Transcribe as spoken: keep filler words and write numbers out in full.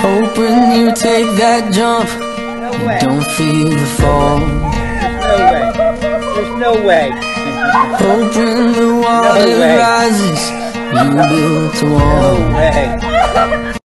Hoping you take that jump, No way. don't feel the fall. No way. There's no way. Hoping the water way. rises, you built a wall. No way.